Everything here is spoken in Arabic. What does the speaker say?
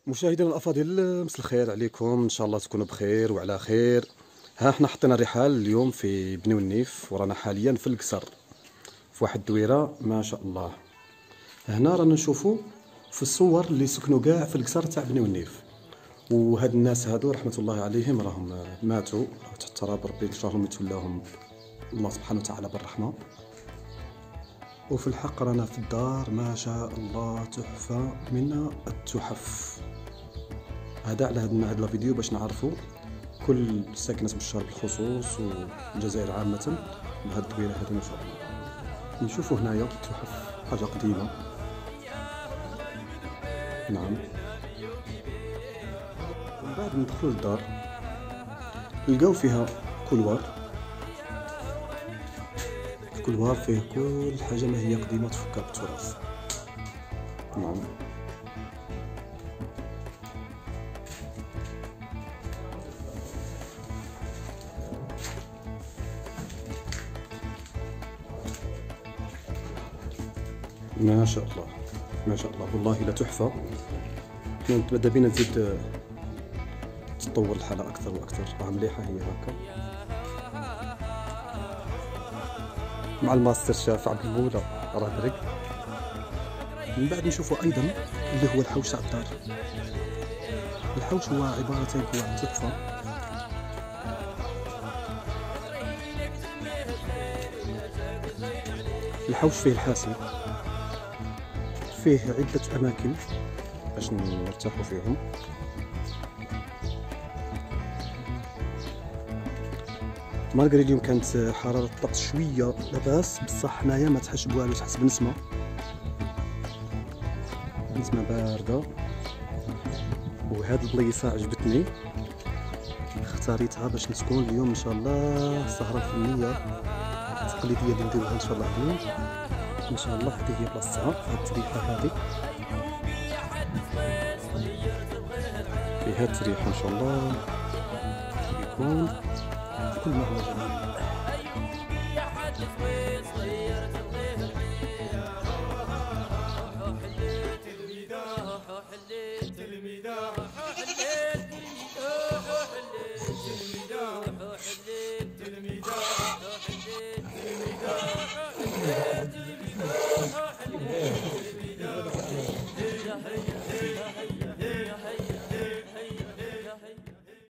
مشاهدينا الافاضل، مساء الخير عليكم. ان شاء الله تكونوا بخير وعلى خير. ها احنا حطينا الرحال اليوم في بني والنيف، ورانا حاليا في القصر في واحد الدويره ما شاء الله. هنا رانا نشوفوا في الصور اللي سكنوا كاع في القصر تاع بني والنيف، وهاد الناس هادو رحمه الله عليهم راهم ماتوا تحت تراب ربي، ان شاء الله يتولاهم الله سبحانه وتعالى بالرحمه. وفي الحق رانا في الدار ما شاء الله تحفه من التحف. هذا على هذا الفيديو باش نعرفوا كل ساكنة بالشرق بالخصوص والجزائر عامة بهاد الدويرة هذه ما شاء الله. نشوفوا هنايا تحف حاجة قديمة. نعم، من بعد ندخلوا للدار نلقاو فيها كولوار. الكولوار فيه كل حاجة ما هي قديمة تفكر بالتراث. نعم، ما شاء الله ما شاء الله والله لا تحفة. احنا ماذا بينا نزيد تطور الحالة أكثر وأكثر. راه مليحة هي هكا مع الماستر شاف عبد المولى راه برك. من بعد نشوفوا أيضا اللي هو الحوش تاع الدار. الحوش هو عبارة عن تحفة. الحوش فيه الحاسب، فيه عدة أماكن باش نرتاحوا فيهم. مالغري اليوم كانت حرارة الطقس شوية لاباس، بصح حنايا ما تحسش بوالو، تحس بنسمة باردة. وهاد البليصة عجبتني، اختاريتها باش نسكن اليوم ان شاء الله. سهرة فنية تقليدية اللي نديروها ان شاء الله اليوم ان شاء الله. هذه هي بلاصتها، هاد التريحة هذه، في هاد التريحة ان شاء الله يكون كل ما هو جميل.